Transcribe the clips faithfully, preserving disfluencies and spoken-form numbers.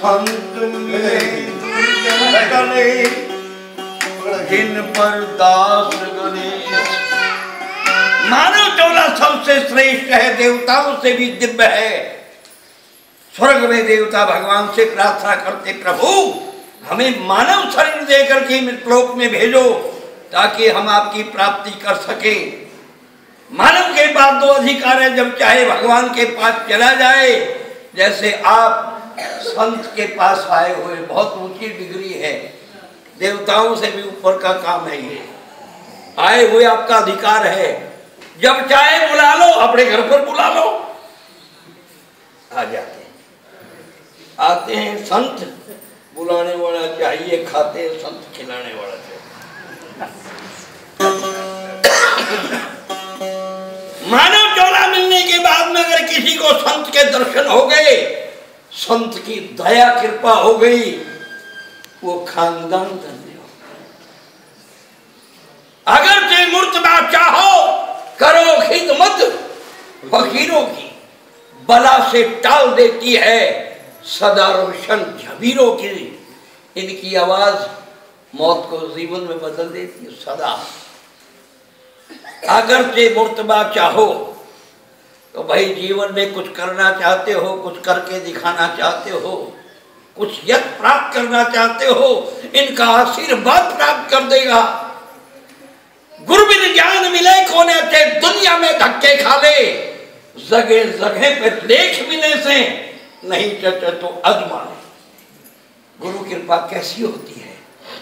संत मिले चले जिन पर दास गणेश। मानव चोला सबसे श्रेष्ठ है, देवताओं से भी दिव्य है। स्वर्ग में देवता भगवान से प्रार्थना करते, प्रभु हमें मानव शरीर देकर के मृतलोक में भेजो ताकि हम आपकी प्राप्ति कर सके। मानव के पास दो अधिकार है, जब चाहे भगवान के पास चला जाए, जैसे आप संत के पास आए हुए, बहुत ऊंची डिग्री है, देवताओं से भी ऊपर का काम है ये। आए हुए आपका अधिकार है, जब चाहे बुला लो, अपने घर पर बुला लो, आ जाते हैं। आते हैं संत, बुलाने वाला चाहिए, खाते हैं संत, खिलाने वाला चाहिए। मानव चोला मिलने के बाद में अगर किसी को संत के दर्शन हो गए, संत की दया कृपा हो गई, वो खानदान धन्य हो। अगर से मुर्तबा चाहो करो खिदमत फकीरों की, बला से टाल देती है सदा रोशन झबीरों की। इनकी आवाज मौत को जीवन में बदल देती है सदा। अगर से मुर्तबा चाहो तो भाई जीवन में कुछ करना चाहते हो, कुछ करके दिखाना चाहते हो, कुछ यश प्राप्त करना चाहते हो, इनका आशीर्वाद प्राप्त कर देगा। गुरु बिन ज्ञान मिले कौन अच्छे, दुनिया में धक्के खा ले, जगह जगह पे लेख मिले से नहीं चचे तो अजमाने। गुरु कृपा कैसी होती है।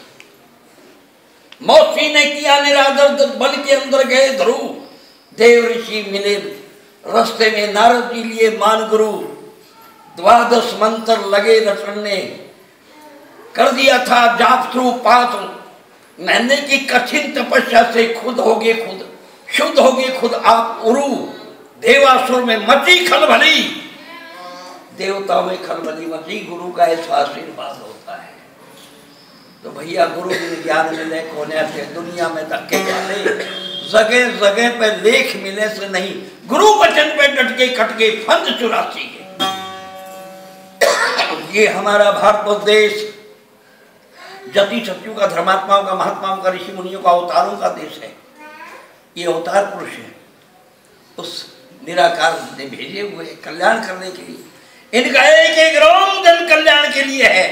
मौसी ने किया निरादर, बल के अंदर गए ध्रुव, देव ऋषि मिले रास्ते में, नारद जी लिए मान गुरु, द्वादश मंत्र लगे रटने, कर दिया था जाप थ्रू पात, महीने की कठिन तपस्या से खुद होगे खुद शुद्ध होगे खुद आप उरु। देवासुर में मची खलबली, देवताओं में खलबली मची, गुरु का ऐसा आशीर्वाद होता है। तो भैया गुरु के ज्ञान मिले कोने से, दुनिया में धक्के खाले, जगह जगह पे लेख मिले से नहीं, गुरु वचन पे डटके खटके फंद चुरासी है। ये हमारा भारत देश जति सत्यों का, धर्मात्माओं का, महात्माओं का, ऋषि मुनियों का, अवतारों का देश है। ये अवतार पुरुष है, उस निराकार ने भेजे हुए कल्याण करने के लिए। इनका एक एक रोम जन कल्याण के लिए है।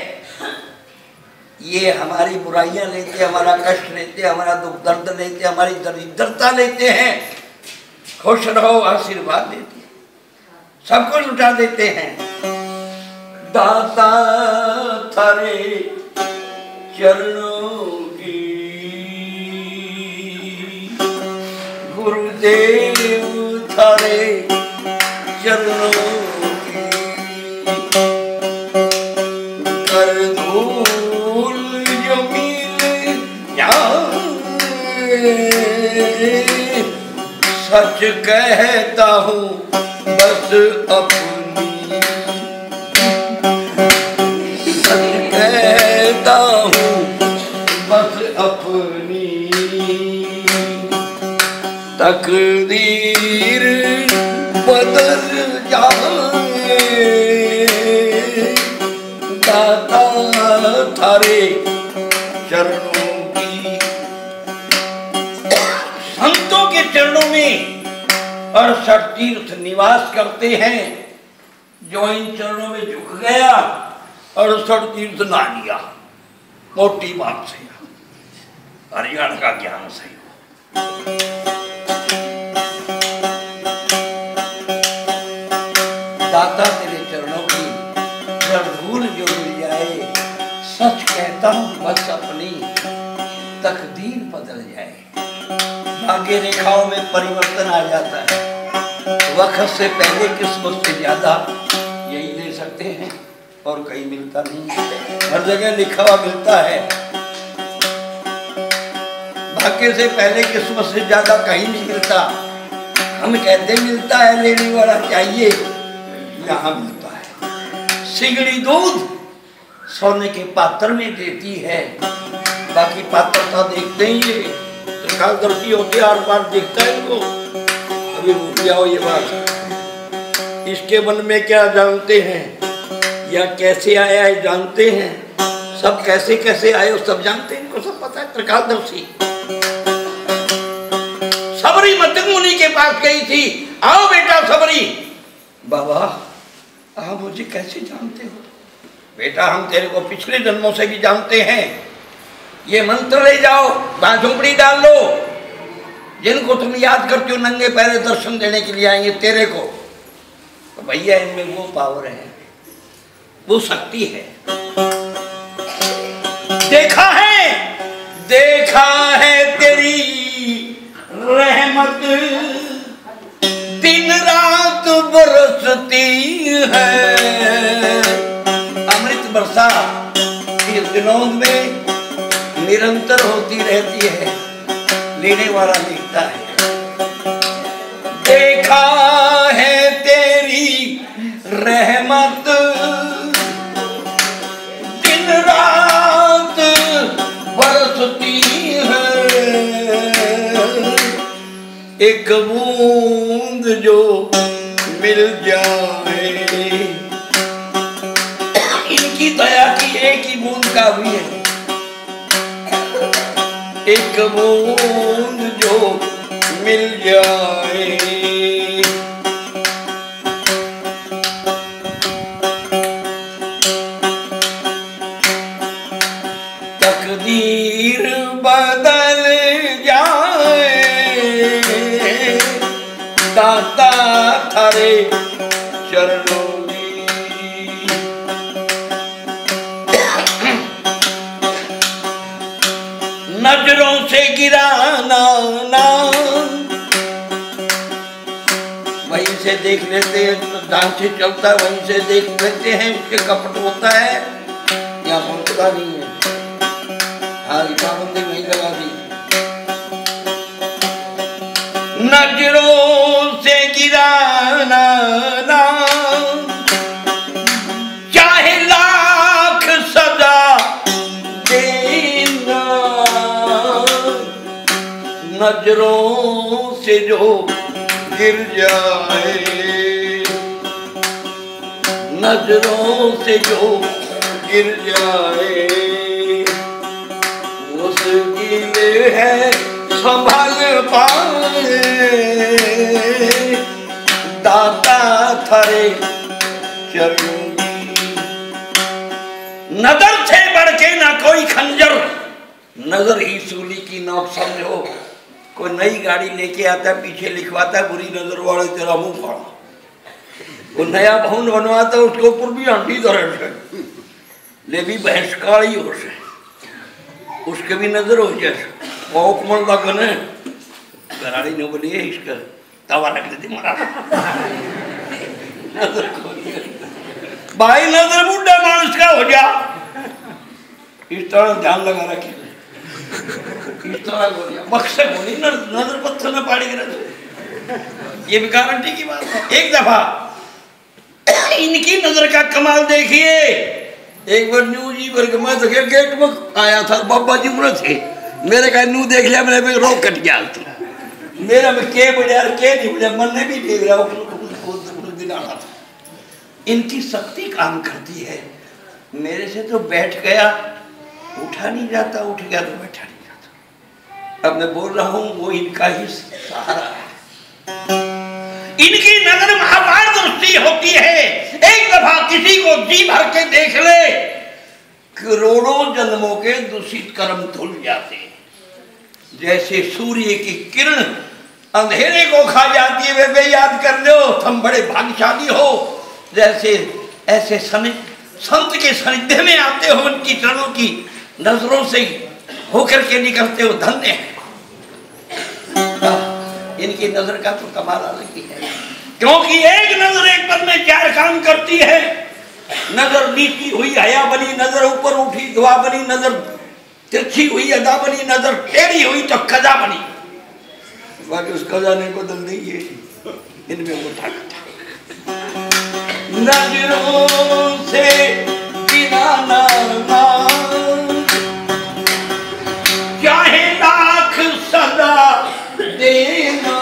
ये हमारी बुराइयां लेते, हमारा कष्ट लेते, हमारा दुख दर्द लेते, हमारी दरिद्रता लेते हैं, खुश रहो आशीर्वाद देते, सब कुछ लुटा देते हैं। दाता थारे चरणों की, गुरुदेव थारे चरणों की, कर धूल जमीन जाए, सच कहता हूँ बस अपनी, सच कहता हूँ बस अपनी, तकदीर बदल जाए, दाता थारे चरणों की। संतों के चरणों में अड़सठ तीर्थ निवास करते हैं। जो इन चरणों में झुक गया, अड़सठ तीर्थ ना लिया, मोटी बात से, हरियाणा का ज्ञान से। दाता तेरे चरणों की जब भूल जो मिल जाए, सच कहता हूँ बस अपनी, तकदीर बदल जाए। भाग्य रेखाओं में परिवर्तन आ जाता है। वक्त से पहले किस्मत से ज्यादा यही ले सकते हैं और कहीं मिलता नहीं। हर जगह लिखा हुआ मिलता है, भाग्य से पहले किस्मत से ज्यादा कहीं नहीं मिलता। हम कहते मिलता है, लेने वाला चाहिए, यहाँ मिलता है। सिगड़ी दूध सोने के पात्र में देती है, बाकी पात्रता देखते ही है, त्रिकालदर्शी होते आर पार देखता है इनको। अभी रुक जाओ, ये बात इसके मन में क्या जानते हैं, या कैसे आया है जानते हैं, सब कैसे कैसे आए सब जानते हैं, इनको सब पता है। त्रिकालदर्शी सबरी मत मुनि के पास गई थी, आओ बेटा सबरी। बाबा आप मुझे कैसे जानते हो? बेटा हम तेरे को पिछले जन्मों से भी जानते हैं, ये मंत्र ले जाओ, वहां झोपड़ी डाल लो, जिनको तुम याद करते हो नंगे पैरे दर्शन देने के लिए आएंगे तेरे को। तो भैया इनमें वो पावर है, वो शक्ति है। देखा है देखा है तेरी रहमत दिन रात बरसती है। अमृत वर्षा इस दिनों में निरंतर होती रहती है, लेने वाला लिखता है। देखा है तेरी रहमत दिन रात बरसती है, एक बूंद जो मिल जाए। इनकी दया की एक ही बूंद काफी है, एक बूंद जो मिल जाए। तकदीर बदल जाए, दाता थारे चरणों में। नजरों से गिराना ना, वहीं से देख लेते हैं, तो ढंग से चलता है वहीं से देख लेते हैं, उसके कपट होता है या पहुंचता नहीं है। हाँ पाबंदी वहीं लगा दी। नजरों से गिराना ना, चाहे लाख सजा देना, नजरों से जो गिर जाए, नजरों से जो गिर जाए, मुश्किल है संभल पाए, दाता थारे चरणों में। नजर से बढ़ के ना कोई खंजर, नजर ही सूली की नोक समझो। कोई नई गाड़ी लेके आता है, पीछे लिखवाता है बुरी नजर वाले तेरा मुंह फाड़ा। वो नया भवन बनवाता है, उसके ऊपर भी आंटी दर्द है, ले भी भैंस काली हो से, उसके भी नजर हो जाए। मन लगन है घराड़ी ने बोली इसका तवा रख देती मारा नजर भाई, नजर बुढ़ा मानुष का हो जा। इस तरह ध्यान लगा रखिए, इस तरह बोलिए बक्से बोली नजर पत्थर में पाड़ी गिरा। ये भी गारंटी की बात है। एक दफा इनकी नजर का कमाल देखिए। एक बार न्यू जी भर के मैं तो गेट में आया था, बाबा जी उम्र थे, मेरे का नू देख लिया, मैंने रोक कट गया तो मेरा में के बढ़िया के नहीं बढ़िया, मन ने भी देख रहा दिलाना था। इनकी शक्ति काम करती है। मेरे से तो बैठ गया, उठा नहीं जाता, उठ गया तो बैठा नहीं जाता। अब मैं बोल रहा हूं वो इनका ही सहारा है। इनकी नजर महापार दृष्टि होती है। एक दफा किसी को जी भर के देख ले, करोड़ों जन्मों के दूषित कर्म धुल जाते हैं। जैसे सूर्य की किरण अंधेरे को खा जाती है, वे वे याद कर लो तुम बड़े भाग्यशाली हो। जैसे ऐसे समय संत के सानिध्य में आते हो, उनकी चरणों की नजरों से होकर के निकलते हो, धन्य है। इनकी नजर का तो कमाल अलग ही है, क्योंकि एक नजर एक पर में चार काम करती है। नजर नीची हुई हया बनी, नजर ऊपर उठी दुआ बनी, नजर तिरछी हुई अदा बनी, नजर टेढ़ी हुई तो कजा बनी। बाकी उस कजा ने बदल नहीं है, इनमें वो ताकत है। नजरों से गिराना ना, चाहे लाख सदा देना।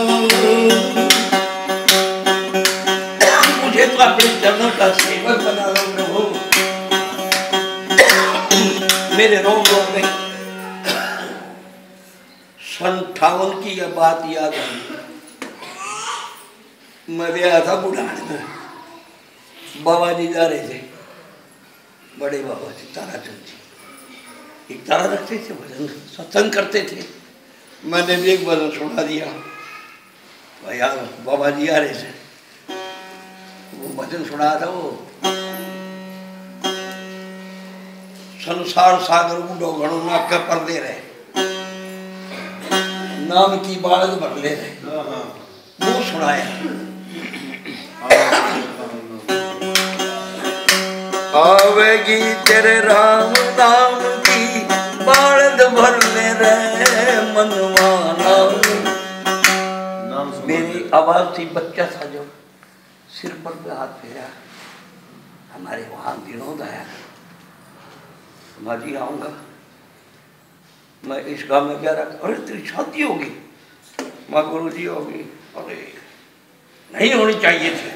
मुझे तो अपने चरणों का सेवक बना अट्ठावन की यह बात याद आई। मैं गया था बुढ़ान में, बाबा जी जा रहे थे, बड़े बाबा जी ताराचंद जी, एक तारा रखते थे, भजन सत्संग करते थे। मैंने भी एक भजन सुना दिया, यार बाबा जी आ रहे थे, वो भजन सुना था, वो संसार सागर उडो घणो नाक पर ले रहे, नाम की बालद भर ले रहे, वो सुनाया। आवेगी तेरे राम नाम की बालद भर ले रहे मनवाना। मेरी आवाज थी, बच्चा था जो, सिर पर पे हाथ फेरा, हमारे वहां विनोद आया, माजी आऊंगा, मैं इस गांव में क्या रखा, अरे तेरी शादी होगी, माँ गुरु जी होगी, अरे नहीं होनी चाहिए थी,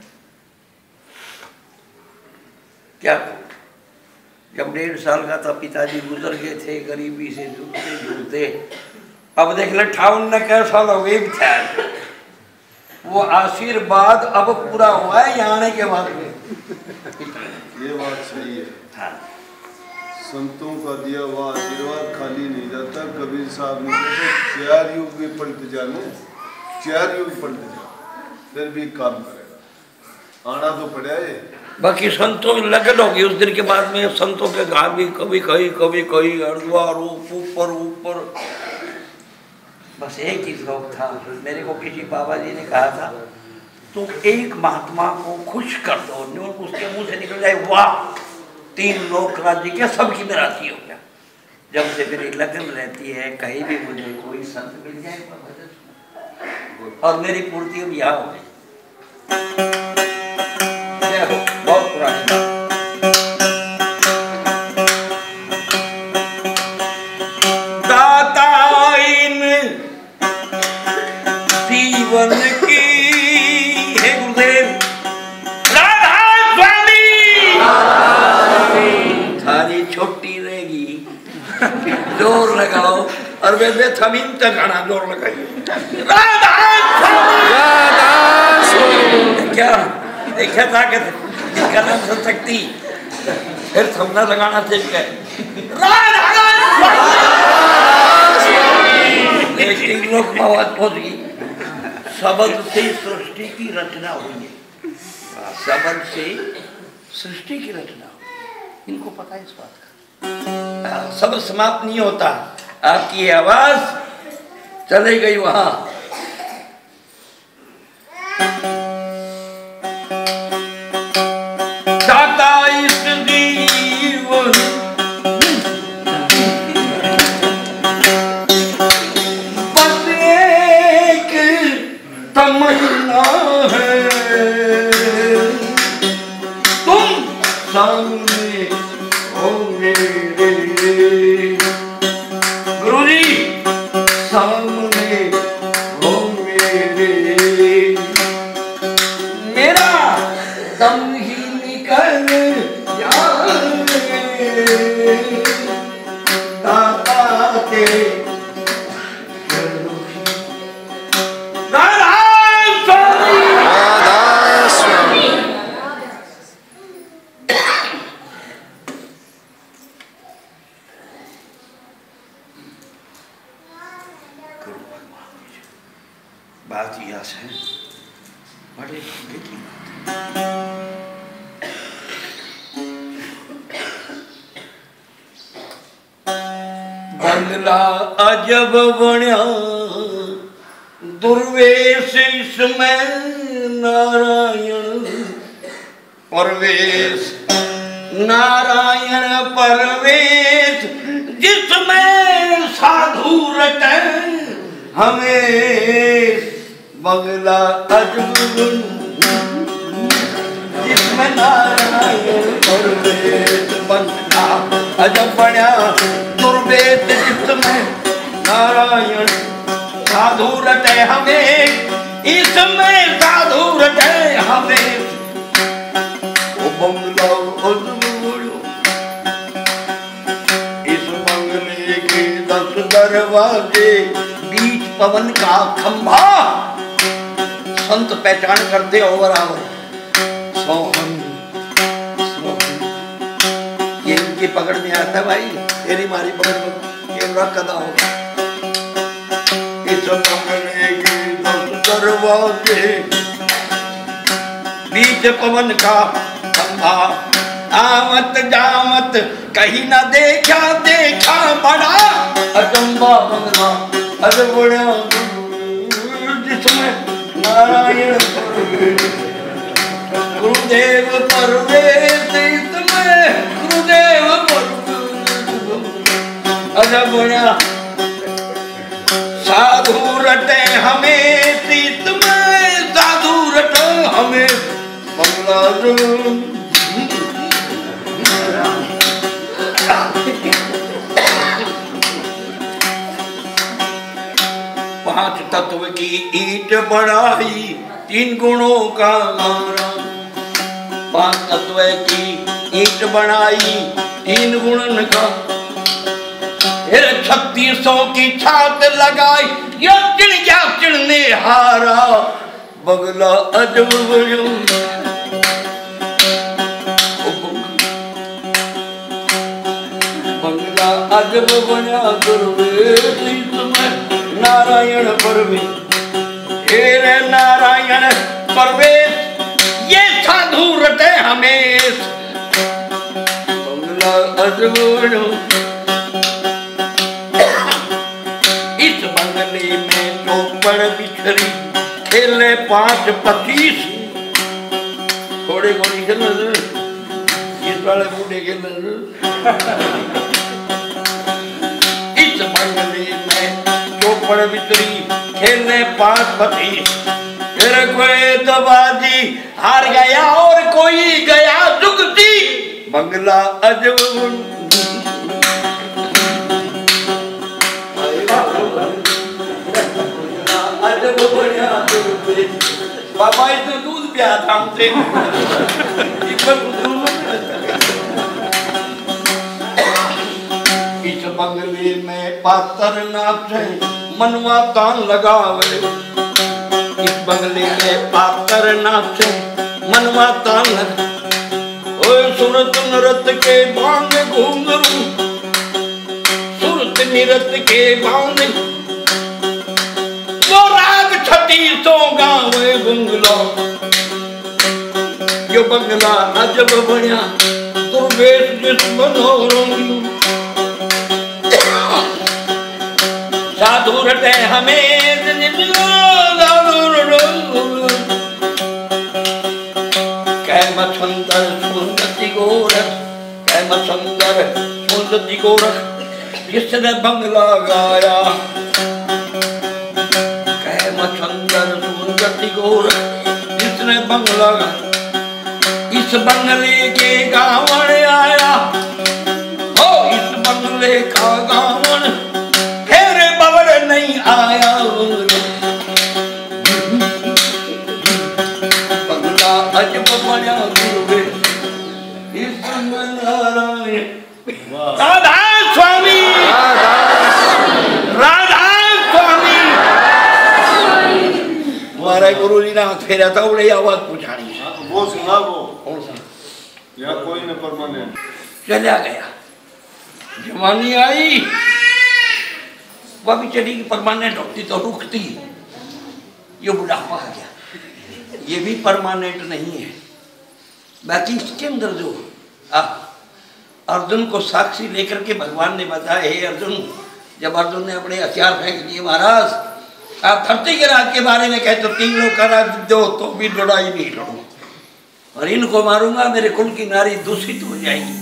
क्या जब डेढ़ साल का था पिताजी गुजर गए थे, गरीबी से झूलते झूलते, अब देख ले अट्ठावन ने कैसा लोग था, वो आशीर्वाद अब पूरा हुआ है यहाँ आने के बाद में। ये बात सही है। हाँ। संतों का दिया हुआ आशीर्वाद खाली नहीं जाता। कबीर साहब ने कहते चार युग भी पलट जाने, चार युग पलट जा, फिर भी काम करेगा, आना तो पड़ा है। बाकी संतों की लगन होगी उस दिन के बाद में, संतों के गाँव भी कभी कहीं कभी कहीं हरिद्वार ऊपर ऊपर, बस एक ही शौक था। मेरे को किसी बाबा जी ने कहा था, तुम एक महात्मा को खुश कर दो, जो उसके मुंह से निकल जाए वाह तीन लोक राज्य के सबकी मेराती हो गया। जब से मेरी लगन रहती है, कहीं भी मुझे कोई संत मिल जाए और मेरी पूर्ति अब यहाँ हो गई। बहुत पुरानी बात। जीवन की है गुरुदेव राधा स्वामी, थारी छोटी रहेगी, जोर लगाओ, और वे वे थमीन तक आना जोर लगाइए। राधा स्वामी क्या देखा था कि इसका नाम सुन सकती, फिर थमना लगाना सीख गए। राधा स्वामी लोग आवाज पहुंच गई। शब्द से सृष्टि की रचना हुई है, शब्द से सृष्टि की रचना हुई, इनको पता है इस बात का। शब्द समाप्त नहीं होता, आपकी आवाज चले गई वहां। दाता इस जीवन बस एक तमन्ना है, तुम सामने हो मेरे गुरुजी, सामने हो मेरे, मेरा दम ही निकल जाए, दाता के बात यह है, बड़े ढंगे की बात है। बंगला अजब बन्या दुर्वेश इसमें नारायण परवेश, नारायण परवेश जिसमें साधु रटे हमें, बंगला अजब जिसमें नारायण परवेश, बंगला अजब बन्या दुर्वेश जिसमें नारायण साधु रटे हमें, इसमें साधु रटे हमें, वो बंगला अजब बन्या, इस बंगले के दस दरवाजे बीच पवन का खंभा। संत पहचान करते हो बराबर। सोहन सोहन ये इनकी पकड़ में आता भाई, तेरी मारी पकड़ में ये बड़ा कदा होगा। इस बंगले के दस दरवाजे, बीच पवन का खंभा। आमत जामत कहीं न देखा, देखा बड़ा अचंबा बंगला अजबड़ा, जिसमें नारायण गुरुदेव परवेश, इसमें गुरुदेव अजबड़ा साधु रटे हमें, इसमें साधु रटे हमें बंगला। पांच तत्व की ईंट बढ़ाई, तीन गुणों का मारा। पांच तत्व की ईंट बनाई, तीन गुणन का। फिर छत्तीसों की छात लगाई, ये चिड़ गया चिड़ने हारा बगला अजब बजो। बंगला अजब बना दुर्वेश, नारायण परवेश, हेरे नारायण परवेश, ये साधु रटे हमेश बंगला अजब बनो। इस बंगले में चौपड़ बिछरी, खेले पांच पच्चीस। थोड़े गोली खेल इस वाले बूढ़े खेल। इस बंगले में चौपड़ बिछरी, खेले पांच पच्चीस। फिर कोई तो बाजी हार गया और कोई गया जुगती बंगला अजब। बाबा इसने दूध पिया था हमसे। इस बंगले में पातर नाचे, मनवा तान लगावे। इस बंगले में पातर नाचे, मनवा तान लगा। ओए सुरत नृत्य के बांध घूंघरू, सुरत नृत्य के बांध वो राग छत्तीसों गावे बंगला। यो बंगला अजब बना दुर्वेश जिस मनोरंग। साधु रटे हमें कैम सुंदर सुंदती गोरख, कैम सुंदर सुंदती गोरख, किसने बंगला गाया। सुंदर सुंदर गोरख, जिसने बंगला। इस बंगले के गावण आया, हो इस बंगले का गावण, तेरे बबड़ नहीं आया। बंगला अजब बना दुर्वेश, इस नारायण। राधा स्वामी, राधा स्वामी। हमारे गुरु जी ने हाथ फेरा था, बड़ी आवाज पूछानी है। वो सुना वो कौन सा? यहाँ कोई न परमानेंट चला गया। जवानी आई, वह भी चली, परमानेंट होती तो रुकती। ये बुढ़ापा आ गया, ये भी परमानेंट नहीं है। बाकी इसके अंदर जो आ, अर्जुन को साक्षी लेकर के भगवान ने बताया, हे अर्जुन, जब अर्जुन ने अपने हथियार फेंक दिए, महाराज आप धरती के राज के बारे में कहते हो, तीन लोग का राज दो तो भी लड़ाई नहीं लड़ूं, और इनको मारूंगा, मेरे कुल की नारी दूषित हो जाएगी।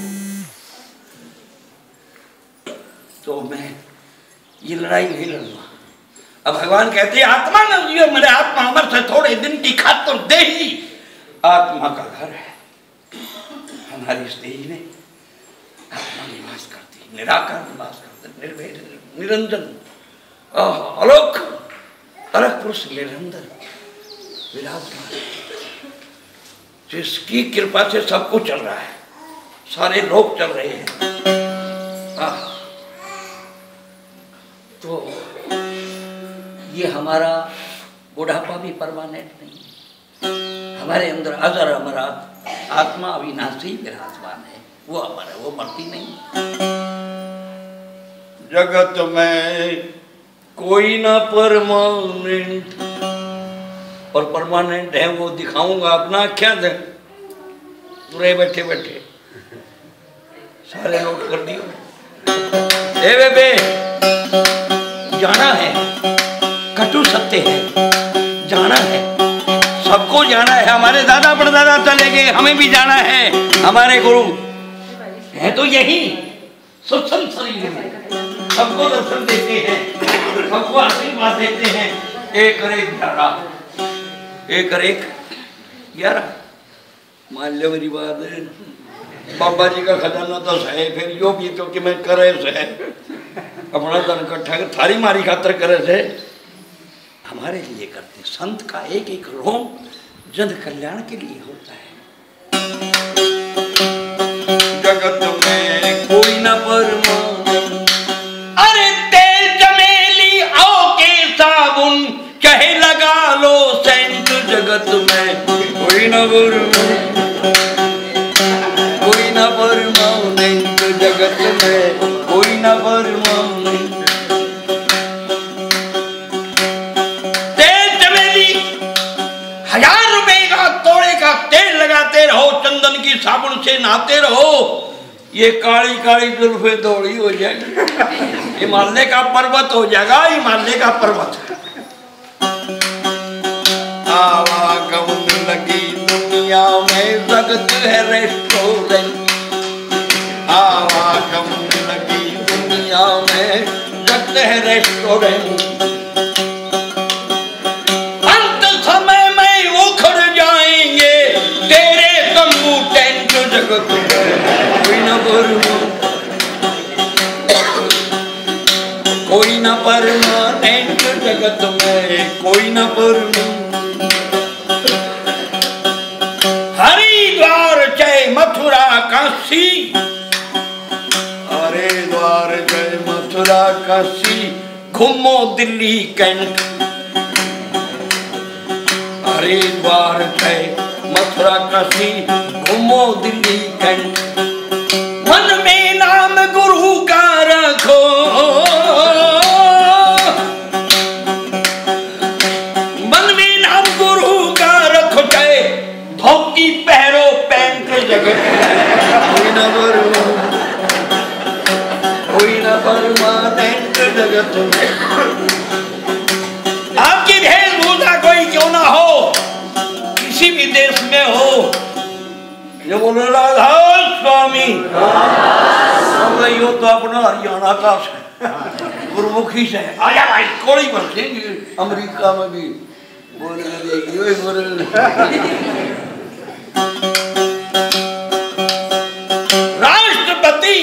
तो मैं ये लड़ाई नहीं लड़ूंगा। अब भगवान कहते हैं, आत्मा न जियो, मेरे आत्मा अमर से थोड़े दिन की खातिर दे ही आत्मा का घर है। हमारी इस देही में आत्मा निवास करती, निराकार निवास करते, निर्भेद निरंजन आलोक अलग पुरुष निरंतर विराजमान, जिसकी कृपा से सब कुछ चल रहा है, सारे लोग चल रहे हैं। आ, तो ये हमारा बुढ़ापा भी परमानेंट नहीं है। हमारे अंदर अजर हमारा आत्मा अविनाशी विराजमान है, वो अमर है, वो मरती नहीं। जगत में कोई ना परमानेंट, और परमानेंट है वो दिखाऊंगा अपना क्या दे पूरे बैठे बैठे सारे नोट कर दियो। ए बेबे जाना है, कटु सत्य है, जाना है, सबको जाना है। हमारे दादा परदादा चले गए, हमें भी जाना है। हमारे गुरु है तो यही सूक्ष्म शरीर में, सबको दर्शन देते हैं, सबको आशीर्वाद देते हैं। एक और एक ग्यारह, एक और एक ग्यारह। मान लो मेरी बात, बाबा जी का खजाना तो है, फिर यो भी तो कि मैं करे से अपना धन इकट्ठा कर थारी मारी खातर करे से हमारे लिए करते। संत का एक एक रोम जन कल्याण के लिए होता है। जगत में कोई न परमानेंट, अरे तेल चमेली आओ के साबुन चाहे लगा लो सेंट, जगत में कोई न परमानेंट, कोई न परमानेंट, जगत में कोई न परमानेंट। तेल चमेली हजार रुपए का तोड़े का तेल लगाते रहो, चंदन की साबुन से नहाते रहो, ये काली काली जुल्फे दौड़ी हो जाएगी, हिमालय का पर्वत हो जाएगा, हिमालय का पर्वत। आवागमन लगी दुनिया में जगत है रेस्टोरेंट, आवागमन लगी दुनिया में जगत है रेस्टोरेंट। अंत समय में उखड़ जाएंगे तेरे तंबू टेंट, जगत में कोई न परमानेंट, कोई न परमानेंट, जगत में कोई न परमानेंट। हरिद्वार जय मथुरा काशी, हरिद्वार जय मथुरा काशी, घूमो दिल्ली कैंट। हरिद्वार जय मथुरा काशी, घूमो दिल्ली कैंट। मन में नाम गुरु का रखो, मन में नाम गुरु का रखो, चाहे धोती पहरो पैंट, जगत कोई न कोई न परमानेंट, जगत में। आपकी वेशभूषा कोई क्यों ना हो, किसी भी देश में हो, ये बोलो राधा स्वामी, यो तो अपना हरियाणा का गुरुमुखी से आजा भाई, कोड़ी बनते अमेरिका में भी बोले राष्ट्रपति,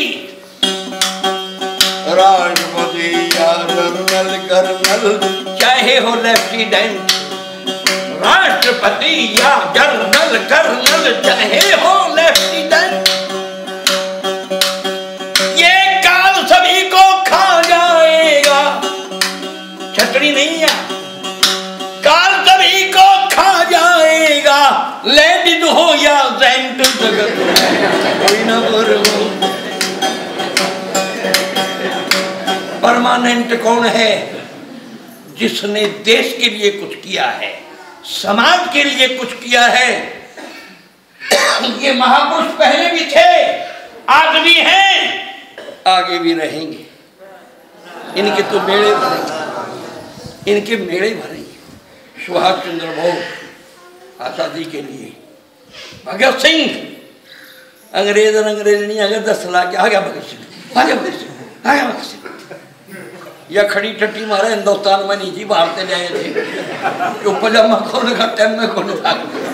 राष्ट्रपति या कर्नल कर्नल चाहे हो लेफ्टिनेंट, राष्ट्रपति या जनरल कर्नल चाहे हो लेफ्टिनेंट। ये काल सभी को खा जाएगा, छतरी नहीं है, काल सभी को खा जाएगा, लेडीज हो या जेंट, जगत कोई न परमानेंट। कौन है? जिसने देश के लिए कुछ किया है, समाज के लिए कुछ किया है। ये महापुरुष पहले भी थे, आज भी हैं, आगे भी रहेंगे। इनके तो मेले भरेंगे, इनके मेले भरेंगे। सुभाष चंद्र बोस आजादी के लिए, भगत सिंह अंग्रेज अंग्रेज नहीं अगर दस लाख आ गया भगत सिंह, आ गया भगत सिंह, आ गया भगत सिंह। या खड़ी टट्टी मारा हिंदुस्तान में नहीं थी, बाहर से ले आए थे, जो पजामा खोलने का टाइम में खोल था।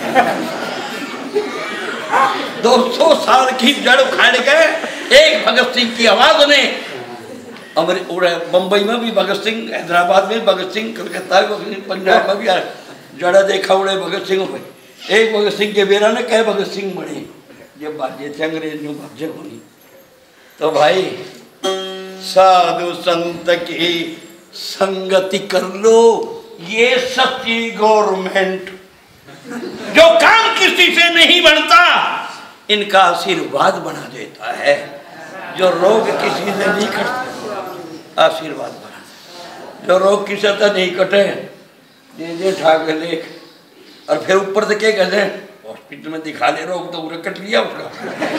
दो सौ साल की जड़ उखाड़ के एक भगत सिंह की आवाज ने, बम्बई में भी भगत सिंह, हैदराबाद में भगत सिंह, कलकत्ता में, पंजाब में भी जड़ा देखा उड़े भगत सिंह पे। एक भगत सिंह के बेरा ने कहे भगत सिंह बने जब बाजे थे अंग्रेज में भाजे होनी। तो भाई साधु संत की संगति कर लो, ये सच्ची गवर्नमेंट। जो काम किसी से नहीं बनता इनका आशीर्वाद बना देता है, जो रोग किसी से नहीं कटते आशीर्वाद बना, जो रोग किसी से नहीं कटे दे दे ठाक ले, और फिर ऊपर से क्या कहते हैं हॉस्पिटल में दिखा ले, रोग तो पूरा कट लिया उसका।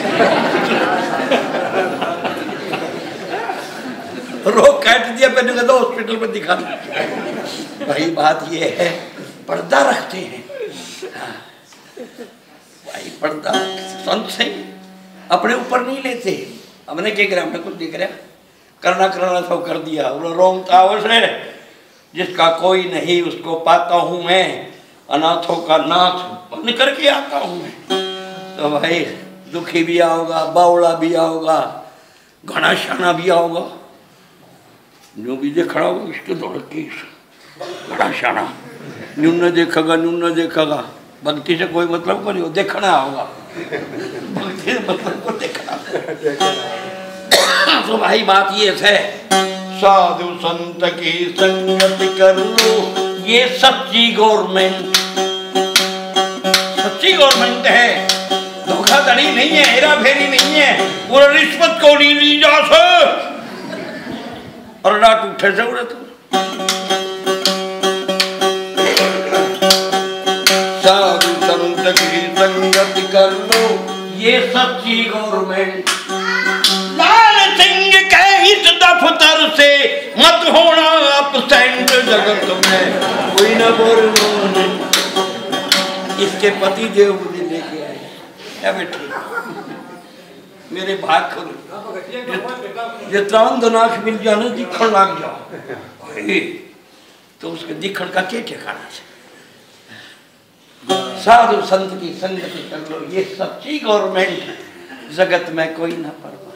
रोग काट दिया पहले कहते हॉस्पिटल में दिखा ले। भाई बात ये है पर्दा रखते हैं, हाँ। भाई पर्दा संत से अपने ऊपर नहीं लेते। हमने क्या करा, हमने कुछ दिख रहा करना करना सब कर दिया। रोम तावस है, जिसका कोई नहीं उसको पाता हूँ मैं, अनाथों का नाथ बन करके आता हूँ मैं। तो भाई दुखी भी आओगा, बावड़ा भी आओगा, घना शाना भी आओगा, जो भी देखा होगा इसके दौड़ की घना शाना, न्यू न देखेगा न्यू न देखेगा। भक्ति से कोई मतलब को नहीं हो, देखना होगा, भक्ति से मतलब को देखना। तो भाई बात ये है, साधु संत की संगति कर लो, ये सच्ची गवर्नमेंट, सच्ची गवर्नमेंट है। धोखाधड़ी नहीं है, हेरा फेरी नहीं है, पूरा रिश्वत को नहीं ली जा सकती। और डांट उठे से उड़े तो साधु संत की संगति कर लो, ये सच्ची गवर्नमेंट। लाल सिंह के इस दफ्तर से मत होना अपसेंट, जगत में कोई न बोल। इसके पति देव मुझे लेके आए, क्या बेटे मेरे भाग करो, जितना अंधनाश मिल जाना दिखण लग जाओ, तो उसके दिखण का क्या ठिकाना है। साधु संत की संगति कर लो, ये सच्ची गवर्नमेंट, जगत में कोई ना पर